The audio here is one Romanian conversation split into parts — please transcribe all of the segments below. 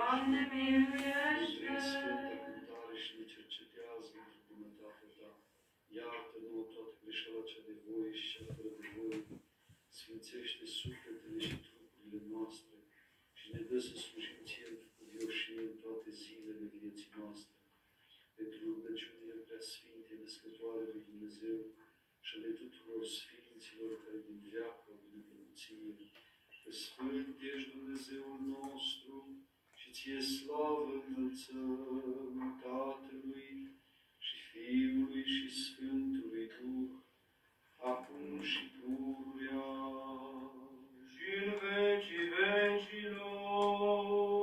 Doamne, miluiește! Sfântă cântare și ne cercetează într-o bunătatea Ta. Iartă-ne toată greșeala cea de voie și cea fără de voie. Sfințește sufletele și trupurile noastre și ne dă să slujim Ție într cuvioșie în toate zilele vieții noastre. Pentru rugăciunile preasfinte, născătoare lui Dumnezeu și ale tuturor sfinților care din veac au binecuvânție, că Sfânt ești Dumnezeul nostru și Ție slavă înălțăm Tatălui și Fiului și Sfântului Duh, acum și pururea și în vecii vecilor.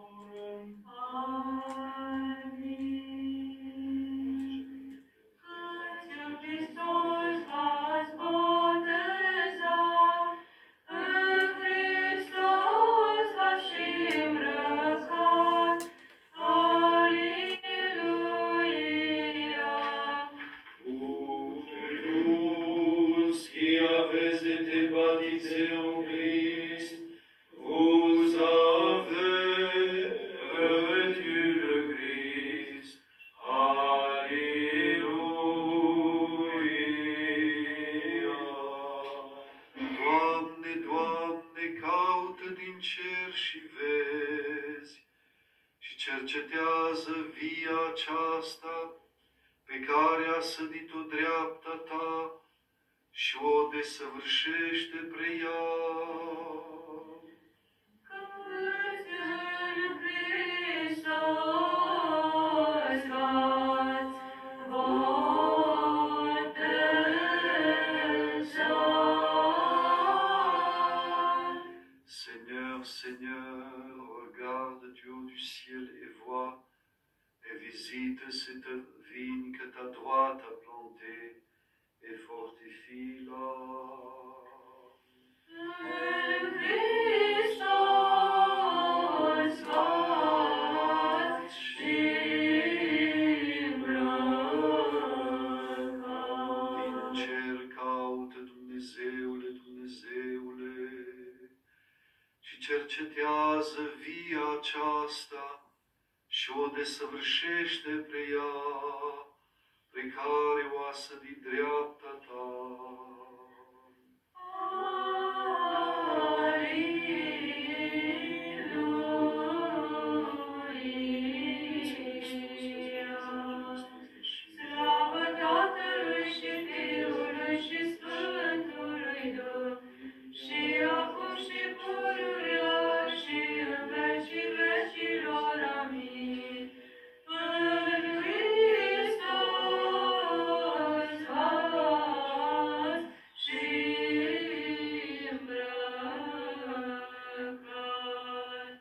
Amin. Căci în Hristos v-ați botezat, în Hristos v-ați și îmbrăcat. Aleluia! Tous qui avez été baptisés en Christ, vous avez revêtu le Christ. Aleluia! Doamne, Doamne, caută din cer și vezi și cercetează via aceasta pe care a sădit-o dreapta Ta și o desăvârșește pre ea. Căci în Hristos v-ați botezat. Seigneur, Seigneur, regarde Dieu du ciel et vois et visite cette vigne que ta droite a plantée et fortifie-la. În Hristos v-ați și îmbrăcat. Din cer caută Dumnezeule, Dumnezeule, și cercetează via aceasta și o desăvârșește pre ea, pre care o a sădit dreapta Ta. Slavă Tatălui și Fiului și Sfântului Duh, și acum și pururea și în vecii vecilor. Amin. În Hristos v-ați și îmbrăcat.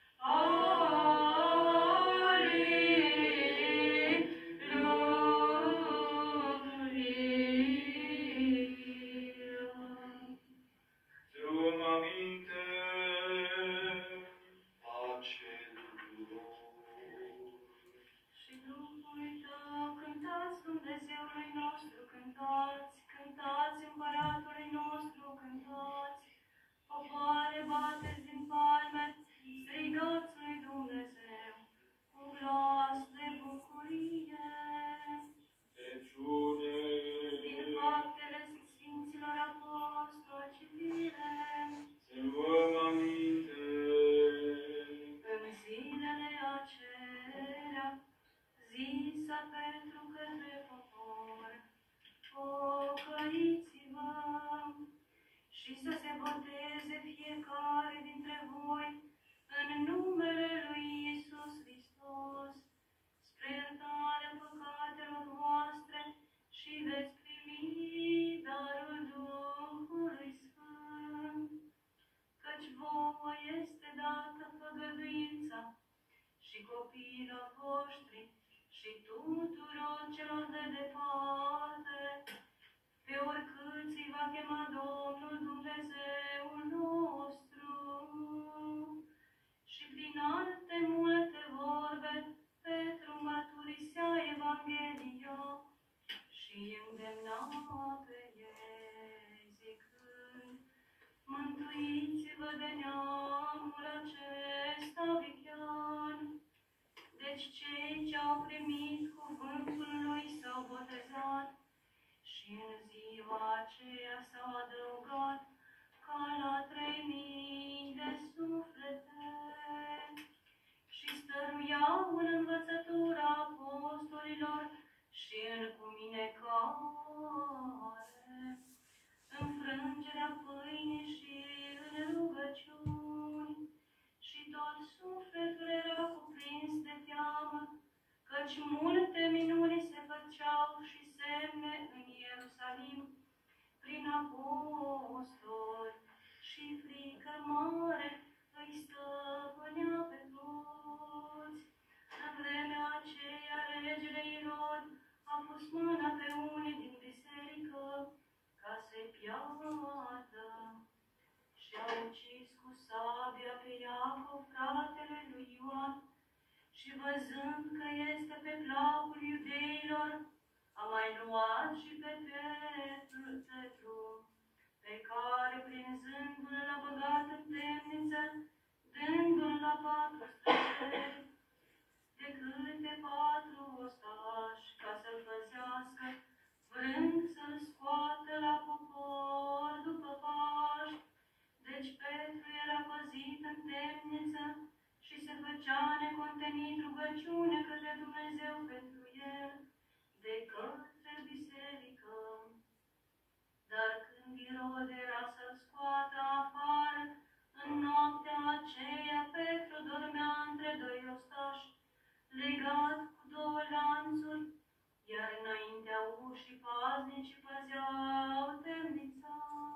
Drum aminte, pace tuturor. Și nu uita, cântați Dumnezeului nostru, cântați, cântați Împăratului nostru, cântați, popoare, bateți din palme, strigați lui Dumnezeu, cu glas de bucurie. Reciune, Din faptele Sfinților Apostoli, citire. să luăm aminte. În zilele acelea, zisa pentru către popor, pocăiți-vă și să se boteze fiecare dintre voi în numele lui Iisus Hristos, spre iertarea păcatelor voastre și veți primi darul Duhului Sfânt. Căci vouă este dată făgăduința și copiilor voștri și tuturor celor de departe, pe oricât îi va chema Domnul Dumnezeul nostru. Și prin alte multe vorbe, Petru mărturisea Evanghelia și îndemna pe ei, zicând: Mântuiți-vă de neamul acesta vichean. au primit cuvântul lui s-au botezat și în ziua aceea s-au adăugat ca la 3000 de suflete și stăruiau în învățătura apostolilor și în cuminecare, înfrângerea pâinii și în rugăciuni. Și tot sufletul era cuprins de teamă, căci multe minuni se făceau și semne în Ierusalim prin apostoli și frică mare îi stăpânea pe toți. În vremea aceea, regele Irod a pus mâna pe unii din biserică ca să-i piardă și a ucis cu sabia pe Iacov, fratele lui Ioan, și văzând că este pe placul iudeilor, a mai luat și pe Petru, pe care, prinzându-l, l-a băgat în temniță, dându-l la 4 străjeri, de câte 4 ostași, ca să-l păzească, vrând să-l scoată la popor după Paști. Deci Petru era păzit în temniță și se făcea necontenit rugăciune către Dumnezeu pentru el, de către biserică. Dar când Irod era să-l scoată afară, în noaptea aceea Petru dormea între 2 ostași, legat cu 2 lanțuri, iar înaintea ușii paznicii păzeau temnița.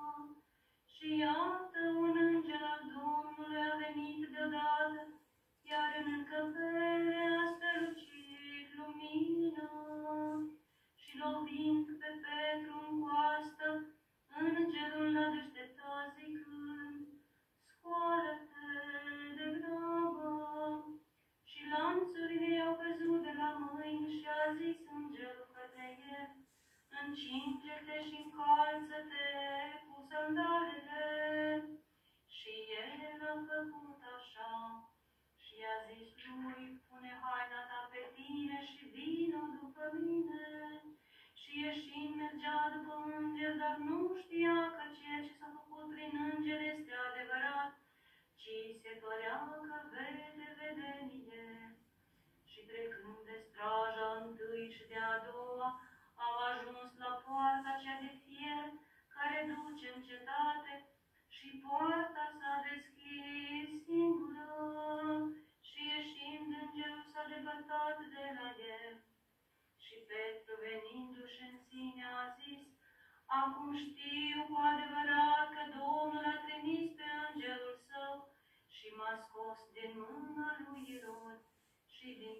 Și iată, un înger al Domnului a venit deodată, iar în încăpere a strălucit lumină. Și lovind pe Petru în coastă, îngerul l-a deșteptat zicând: Scoală-te de grabă! Și lanțurile i-au căzut de la mâini și a zis îngerul către el: Încinge-te și încalță-te cu sandalele. Și el a făcut așa și i-a zis lui: Pune haina ta pe tine și vină după mine. Și ieșind mergea după înger, dar nu știa că ceea ce s-a făcut prin înger este adevărat, ci se părea că vede vedenie. Și trecând de straja întâi și de a doua, au ajuns la poarta cea de fier, care duce în cetate, și poarta s-a deschis singură, și ieșind îngerul s-a depărtat de la el. Și Petru, venindu-și în sine, a zis: Acum știu cu adevărat că Domnul a trimis pe îngerul său și m-a scos din mâna lui Irod și din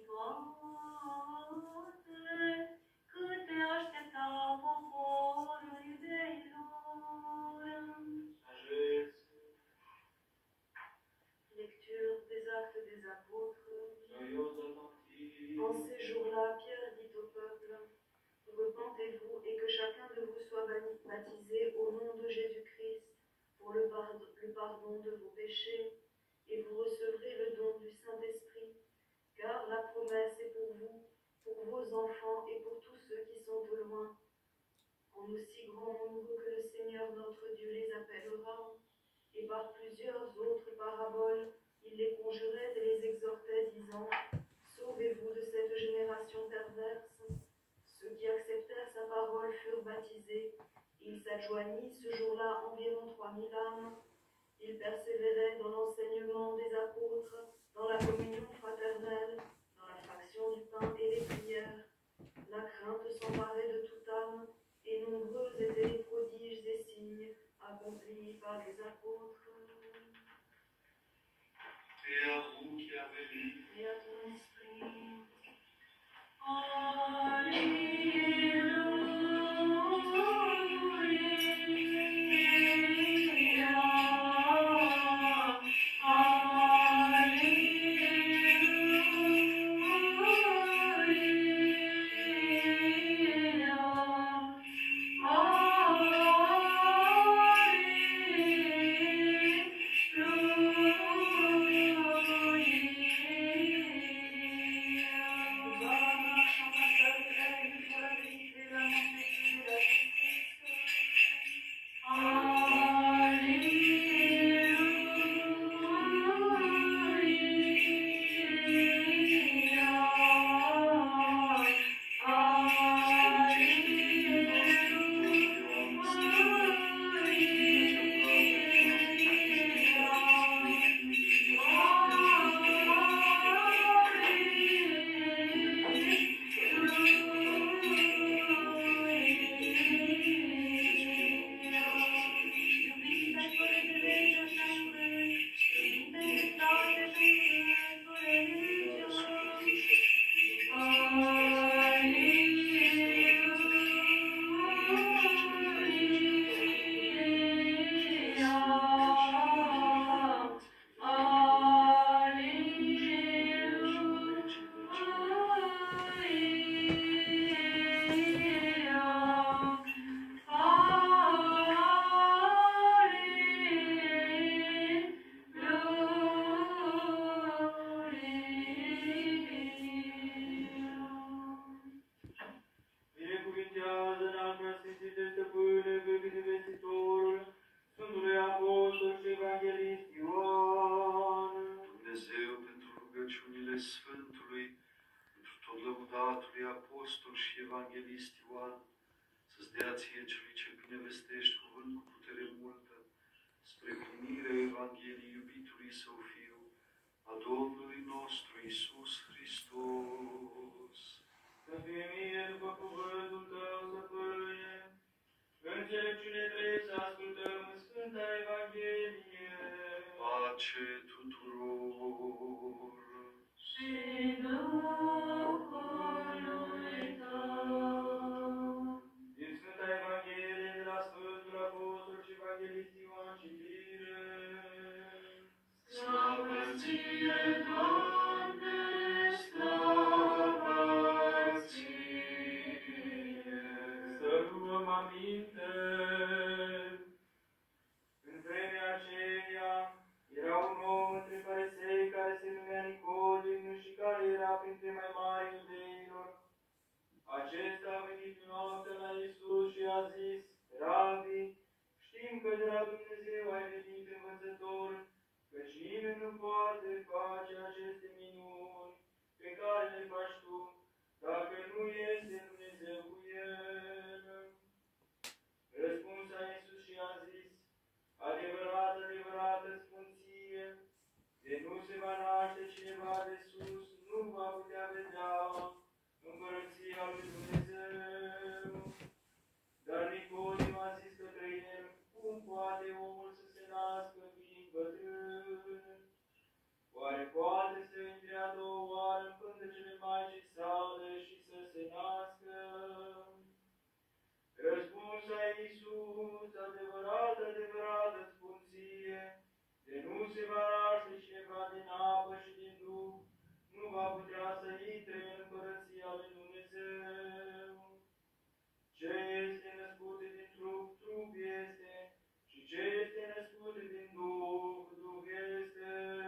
toate câte aștepta poporul iudeilor. Lecture des Actes des Apôtres. En ces jours-là, Pierre dit au peuple: Repentez-vous et que chacun de vous soit baptisé au nom de Jésus-Christ pour le pardon de vos péchés, et vous recevrez le don du Saint-Esprit, car la promesse est pour vous, pour vos enfants et pour tous ceux qui sont au loin, en aussi grand nombre que le Seigneur notre Dieu les appellera. Et par plusieurs autres paraboles, il les conjurait et les exhortait, disant: Sauvez-vous de cette génération perverse. Ceux qui acceptèrent sa parole furent baptisés. Il s'adjoignit ce jour-là environ 3000 âmes. Ils persévéraient dans l'enseignement des apôtres, dans la communion fraternelle, dans la fraction du pain et les prières. La crainte s'emparait de toute âme, et nombreux étaient les prodiges et signes accomplis par les apôtres. Et à vous qui avez lu, Et à ton esprit. Alléluia. Alleluia. Evanghelist Ioan, să-ți dea ție celui ce bine vestești cuvânt cu putere multă, spre primirea Evangheliei iubitului Său Fiu, a Domnului nostru Iisus Hristos. Să fie mie după cuvântul Tău, Stăpâne, înțelepciune trebuie să ascultăm în Sfânta Evanghelie. Pace tuturor! Și Duhului Tău. Din Sfânta Evanghelie de la Sfântul Apostol și Evanghelist Ioan, citire. Slavă ție, Doamne, slavă ție. Să luăm aminte. În vremea aceea era un om între farisei care se numea Nicodim și care era printre mai mari iudeilor. Acesta a venit noaptea la Iisus și a zis: Rabi, știm că de la Dumnezeu ai venit învățător, căci nimeni nu poate face aceste minuni pe care le faci tu, dacă nu este Dumnezeu cu el. Răspunsa Iisus și a zis: Adevărat, adevărat îți spun ție, de nu se va naște cineva de sus, nu va putea vedea împărăția lui Dumnezeu. Dar Nicodim a zis către el: Cum poate omul să se nască fiind bătrân? Oare poate să intre a doua oară în pântecele Maicii sale și să se nască? Răspunsa Iisus: Adevărat, adevărat îți spun ție, de nu se va naște cineva din apă și din Duh, nu va putea să intre în împărăția lui Dumnezeu. Ce este născut din trup, trup este, și ce este născut din Duh, Duh este.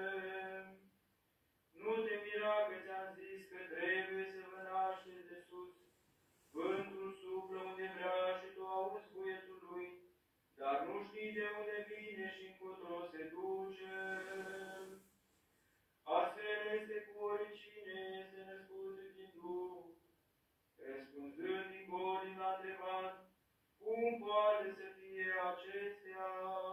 Nu te mira că ți-am zis că trebuie să vă nașteți de sus. Vântul suflă unde vrea și tu auzi buietul lui, dar nu știi de unde vine și încotro se duce. Astfel este cu oricine este născut din Duh. Răspunzând Nicodim l-a întrebat: Cum poate să fie acestea?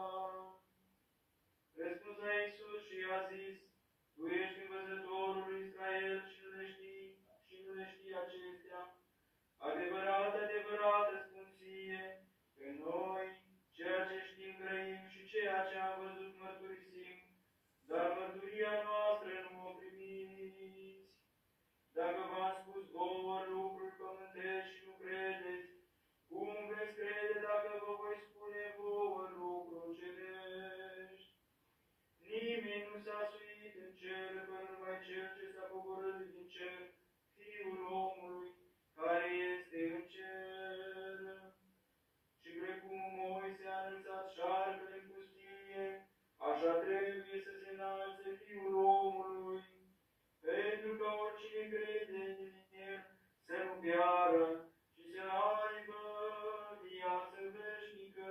Răspunsa Iisus și i-a zis: Tu ești învățătorul lui Israel și nu le știi acestea. Adevărat, adevărat îți spun ție, că noi, ceea ce știm grăim și ceea ce am văzut mărturisim, dar mărturia noastră nu o primiți. Dacă v-am spus vouă lucruri pământești și nu credeți, cum veți crede dacă vă voi spune vouă lucruri cerești? Nimeni nu s-a suit în cer până numai cel ce s-a coborât din cer, Fiul omului, care este în cer. Și precum Moise a înălțat șarpele în pustie, așa trebuie să se înalțe Fiul omului, pentru că oricine crede în el să nu piară, ci să aibă viață veșnică.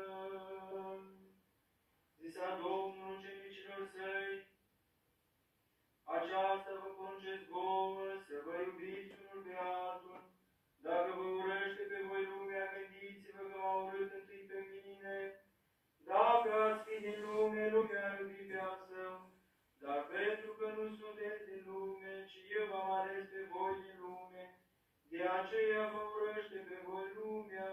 Zisa Domnul ucenicilor săi: Aceasta vă poruncesc vouă, să vă iubiți unul pe altul. Dacă vă urăște pe voi lumea, gândiți-vă că m-a urât întâi pe mine. Dacă ați fi din lume, lumea ar iubi pe al său. Dar pentru că nu sunteți din lume, ci eu v-am ales pe voi din lume, de aceea vă urăște pe voi lumea.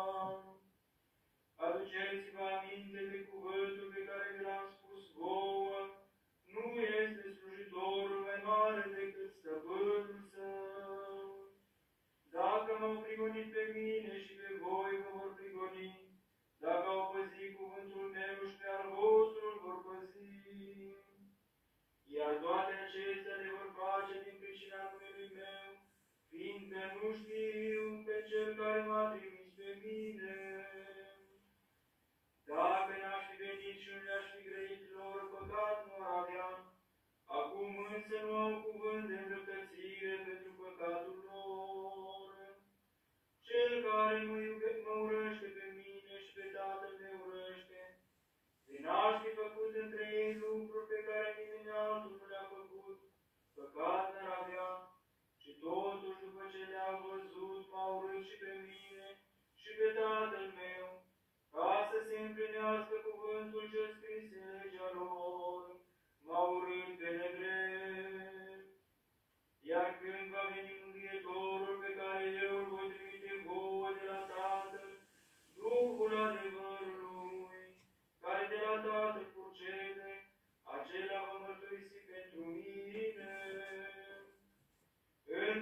Aduceți-vă aminte de cuvântul pe care vi l-am spus vouă: nu este slujitorul mai mare decât stăpânul său. Dacă m-au prigonit pe mine și pe voi vă vor prigoni, dacă au păzit cuvântul meu și pe al vostru îl vor păzi. Iar toate acestea le vor face din pricina numelui meu, fiindcă nu știu pe cel care m-a trimis pe mine. Dacă n-aș fi venit și nu le-aș fi grăit lor, păcat nu ar avea. Acum însă nu au cuvânt de îndreptățire pentru păcatul lor. Cel care mă urăște pe mine și pe Tatăl me urăște. Prin aș fi făcut între ei lucruri pe care nimeni altul nu le-a făcut, păcat n-ar avea. Și totuși, după ce le-a văzut, m-a urât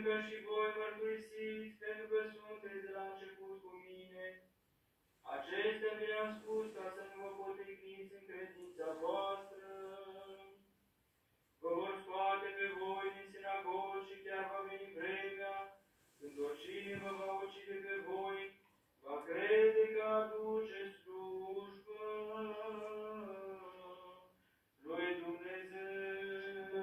că și voi mărturisiți, pentru că sunteți de la început cu mine. Acestea vi le-am spus ca să nu vă potrivniți în credința voastră. Vă vor scoate pe voi din sinagogi și chiar va veni vremea când oricine vă va ucide pe voi, va crede că aduce slujbă lui Dumnezeu.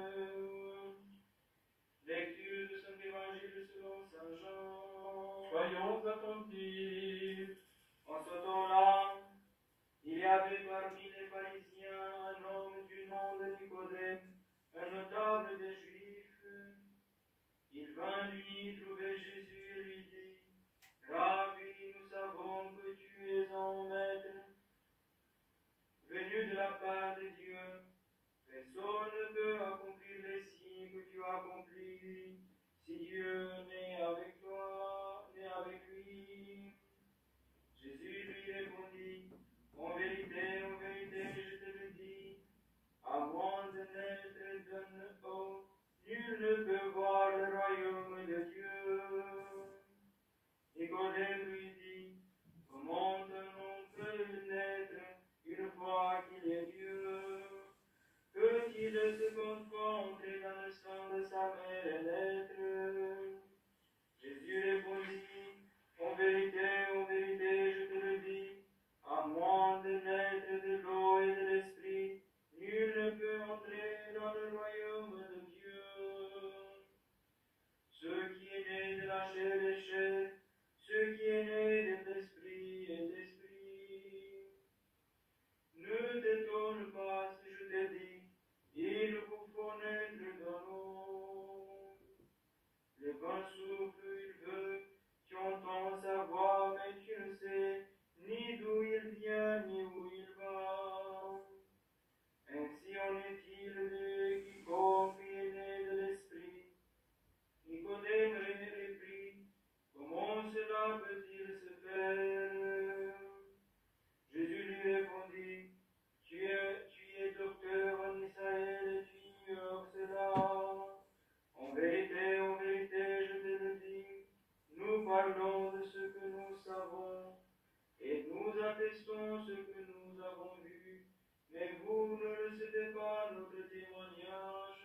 Lecture du Saint Évangile selon Saint Jean. Soyons attentifs. En ce temps-là, il y avait parmi les pharisiens un homme du nom de Nicodème, un notable des Juifs. Il vint lui trouver Jésus et lui dit, Rabbi, nous savons que tu es un maître, venu de la part de Dieu. Personne ne peut accomplir les signes que tu as accomplis si Dieu n'est avec toi, n'est avec lui. Jésus lui répondit, en vérité, je te le dis, à moins de naître d'un eau, nul ne peut voir le royaume de Dieu. Nicodème lui dit, comment un homme peut naître une fois qu'il est Dieu? Peut-il de seconde fois entrer dans le sein de sa mère et naître? Jésus répondit, en vérité, je te le dis, à moins de naître de l'eau et de l'esprit, nul ne peut entrer dans le royaume de Dieu. Ce qui est né de la chair est chair, ce qui est né de l'esprit est esprit. Ne t'étonne pas si je te dis, il vous faut naître de l'eau. Le vent souffle, il veut, tu entends sa voix, mais tu ne sais ni d'où il vient, ni où il va. Ainsi en est-il de quiconque est né de l'esprit. Nicodème reprit, comment cela peut-il se faire? Jésus lui répondit, tu es docteur en Israël et tu ignores cela. En vérité, je te le dis, nous parlons de ce que nous savons et nous attestons ce que nous avons vu, mais vous ne recevez pas notre témoignage.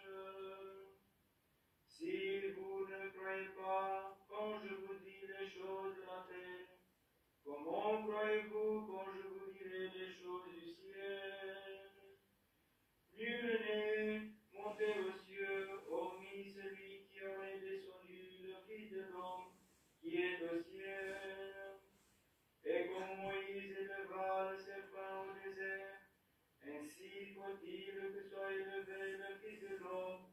Si vous ne croyez pas quand je vous dis les choses de la terre, comment croyez-vous quand je vous dirai les choses du ciel? Nul n'est monté aux cieux, hormis celui qui aurait descendu le Fils de l'homme qui est au ciel. Et comme Moïse éleva le serpent au désert, ainsi faut-il que soit élevé le Fils de l'homme,